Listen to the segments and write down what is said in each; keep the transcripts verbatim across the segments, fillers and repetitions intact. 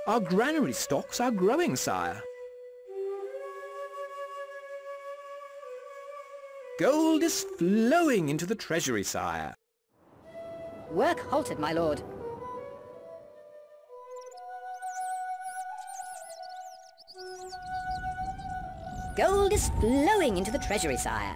Our granary stocks are growing, sire. Gold is flowing into the treasury, sire. Work halted, my lord. Gold is flowing into the treasury, sire.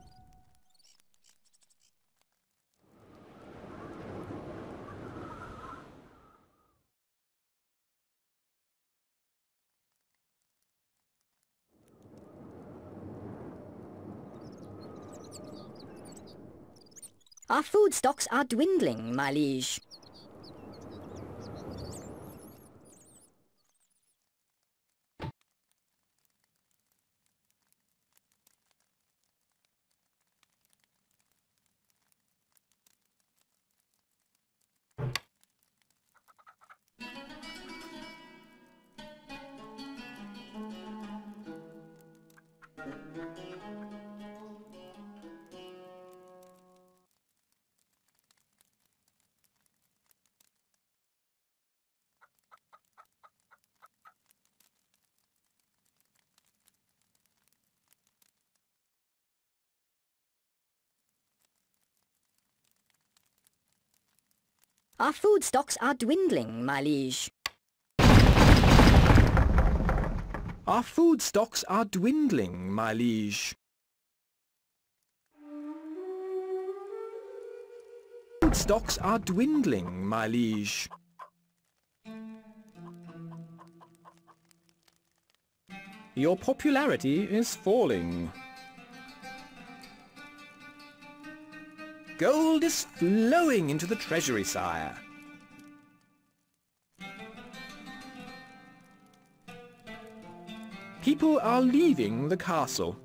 Our food stocks are dwindling, my liege. Our food stocks are dwindling, my liege. Our food stocks are dwindling, my liege. Food stocks are dwindling, my liege. Your popularity is falling. Gold is flowing into the treasury, sire. People are leaving the castle.